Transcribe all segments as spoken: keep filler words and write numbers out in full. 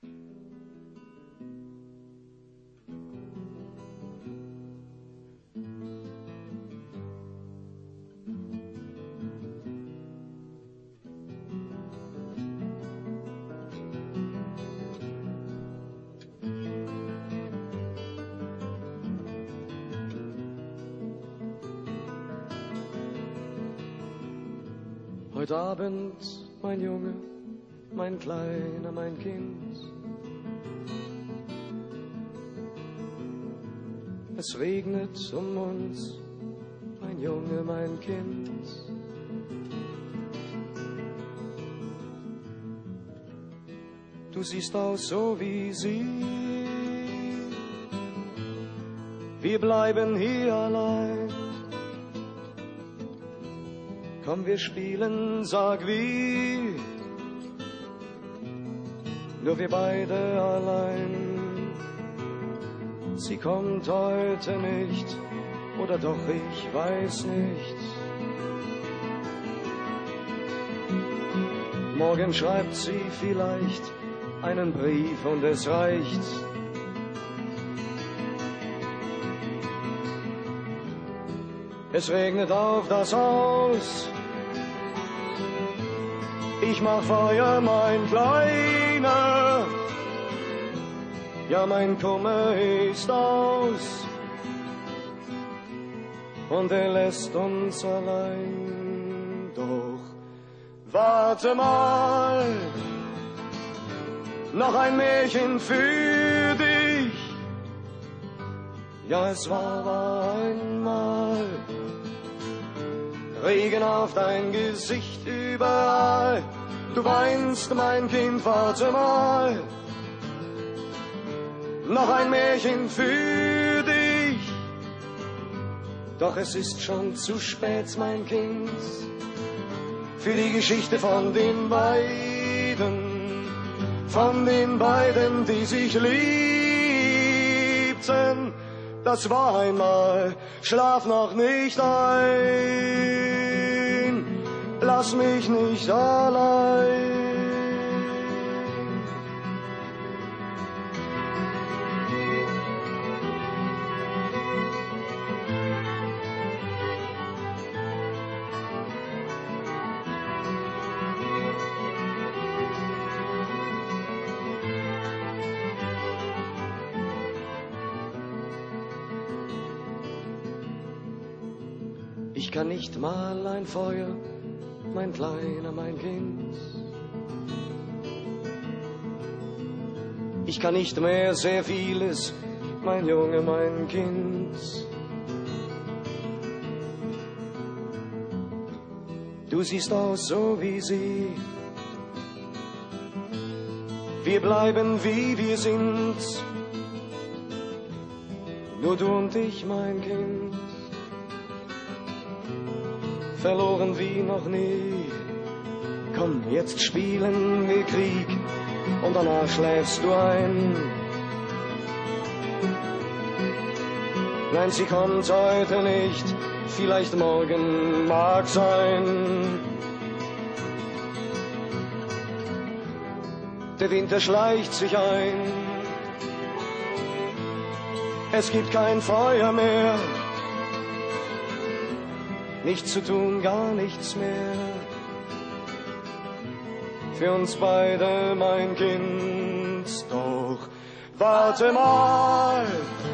Heute Abend, mein Junge, mein Kleiner, mein Kind. Es regnet um uns, mein Junge, mein Kind. Du siehst aus so wie sie. Wir bleiben hier allein. Komm, wir spielen, sag wie, nur wir beide allein. Sie kommt heute nicht, oder doch, ich weiß nicht. Morgen schreibt sie vielleicht einen Brief und es reicht. Es regnet auf das Haus. Ich mach Feuer, mein Kleiner. Ja, mein Kummer ist aus. Und er lässt uns allein. Doch warte mal, noch ein Märchen für dich. Ja, es war, war einmal Regen auf dein Gesicht überall. Du weinst, mein Kind, warte mal. Noch ein Märchen für dich. Doch es ist schon zu spät, mein Kind, für die Geschichte von den beiden, von den beiden, die sich liebten. Das war einmal, schlaf noch nicht ein, lass mich nicht allein. Ich kann nicht mal ein Feuer, mein Kleiner, mein Kind. Ich kann nicht mehr sehr vieles, mein Junge, mein Kind. Du siehst aus so wie sie. Wir bleiben wie wir sind. Nur du und ich, mein Kind. Verloren wie noch nie. Komm, jetzt spielen wir Krieg und danach schläfst du ein. Nein, sie kommt heute nicht, vielleicht morgen mag sein. Der Winter schleicht sich ein. Es gibt kein Feuer mehr. Nichts zu tun, gar nichts mehr. Für uns beide, mein Kind. Doch warte mal,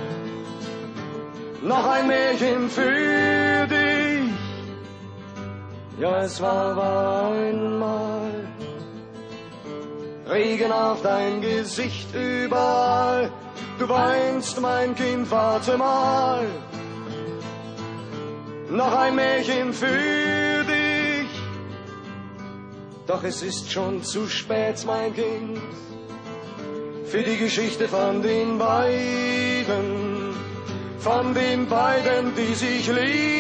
noch ein Märchen für dich. Ja, es war, war einmal Regen auf dein Gesicht überall. Du weinst, mein Kind, warte mal. Noch ein Märchen für dich. Doch es ist schon zu spät, mein Kind, für die Geschichte von den beiden, von den beiden, die sich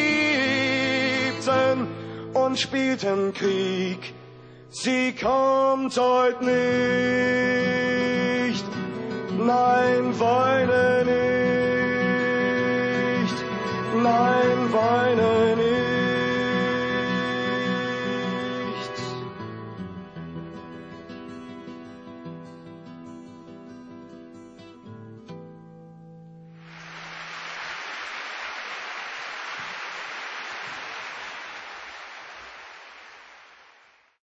liebten und spielten Krieg. Sie kommt heute nicht.